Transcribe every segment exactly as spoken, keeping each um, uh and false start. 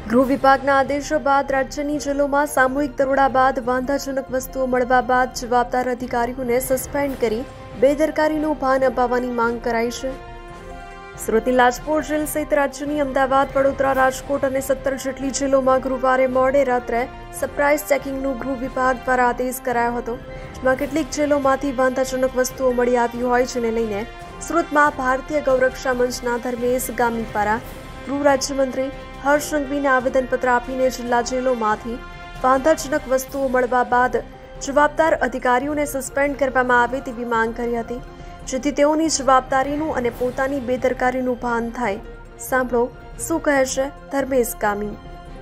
ગૃહ વિભાગના આદેશો બાદ રાજ્યની જેલોમાં સામૂહિક દરોડા બાદ વાંધાજનક વસ્તુઓ મળવા બાદ જવાબદાર અધિકારીઓને સસ્પેન્ડ કરી બેદરકારીનું ભાન અપાવવાની માંગ કરાઈ છે। સુરતની લાજપોર જેલ સહિત રાજ્યની અમદાવાદ, વડોદરા, રાજકોટ અને સત્તર જેટલી જેલોમાં ગુરુવારે મોડે રાત્રે સરપ્રાઇઝ ચેકિંગનો ગૃહ વિભાગ દ્વારા આદેશ કરાયો હતો, જેમાં કેટલીક જેલોમાંથી વાંધાજનક વસ્તુઓ મળી આવી હોય જેને લઈને સુરતમાં ભારતીય ગૌરક્ષા મંચના ધર્મેશ ગામી દ્વારા ગૃહ રાજ્યમંત્રી હર્ષ સંઘવીને આવેદનપત્ર આપીને જિલ્લા જેલોમાંથી વાંધાજનક વસ્તુઓ મળવા બાદ જવાબદાર અધિકારીઓને સસ્પેન્ડ કરવામાં આવે તેવી માંગ કરી હતી, જેથી તેઓની જવાબદારીનું અને પોતાની બેદરકારીનું ભાન થાય। સાંભળો શું કહે છે ધર્મેશ ગામી।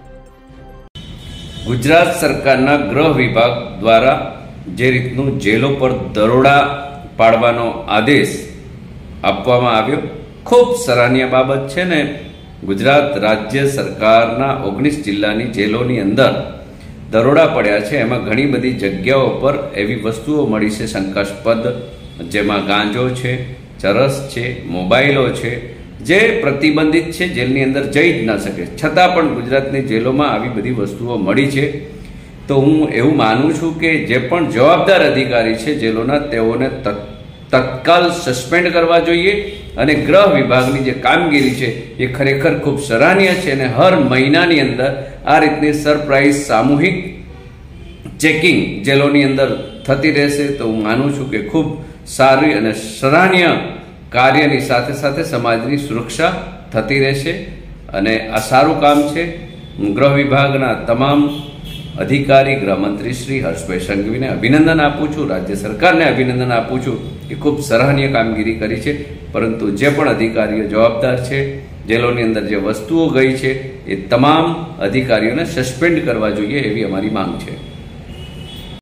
ગુજરાત સરકારના ગૃહ વિભાગ દ્વારા જે રીતનું જેલો પર દરોડા પાડવાનો આદેશ આપવામાં આવ્યો, ખૂબ સરાહનીય બાબત છે ને। ગુજરાત રાજ્ય સરકારના ઓગણીસ જિલ્લાની જેલોની અંદર દરોડા પડ્યા છે, એમાં ઘણી બધી જગ્યાઓ પર એવી વસ્તુઓ મળી છે શંકાસ્પદ, જેમાં ગાંજો છે, ચરસ છે, મોબાઈલો છે, જે પ્રતિબંધિત છે, જેલની અંદર જઈ જ ન શકે, છતાં પણ ગુજરાતની જેલોમાં આવી બધી વસ્તુઓ મળી છે। તો હું એવું માનું છું કે જે પણ જવાબદાર અધિકારી છે જેલોના, તેઓને તત્કાલ સસ્પેન્ડ કરવા જોઈએ અને ગૃહ વિભાગની જે કામગીરી છે એ ખરેખર ખૂબ સરાહનીય છે અને હર મહિનાની અંદર આ રીતની સરપ્રાઇઝ સામૂહિક ચેકિંગ જેલોની અંદર થતી રહેશે તો હું માનું છું કે ખૂબ સારી અને સરાહનીય કાર્યની સાથે સાથે સમાજની સુરક્ષા થતી રહેશે અને આ સારું કામ છે। ગૃહ વિભાગના તમામ અધિકારી, ગૃહમંત્રી શ્રી હર્ષભાઈ સંઘવીને અભિનંદન આપું છું, રાજ્ય સરકારને અભિનંદન આપું છું કે ખૂબ સરાહનીય કામગીરી કરી છે। પરંતુ જે પણ અધિકારીઓ જવાબદાર છે, જેલોની અંદર જે વસ્તુઓ ગઈ છે, એ તમામ અધિકારીઓને સસ્પેન્ડ કરવા જોઈએ એવી અમારી માંગ છે।